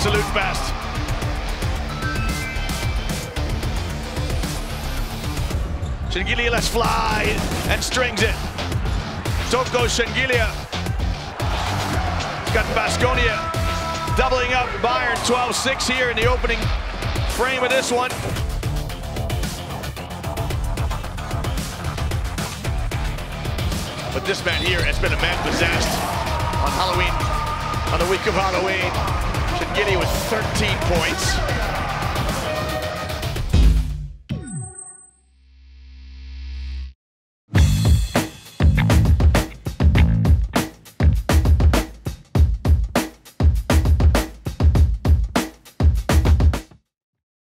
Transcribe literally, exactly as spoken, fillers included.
absolute best. Shengelia lets fly and strings it. Tornike Shengelia. He's got Baskonia doubling up Bayern twelve six here in the opening frame of this one. But this man here has been a man possessed on Halloween, on the week of Halloween. Shengelia with thirteen points.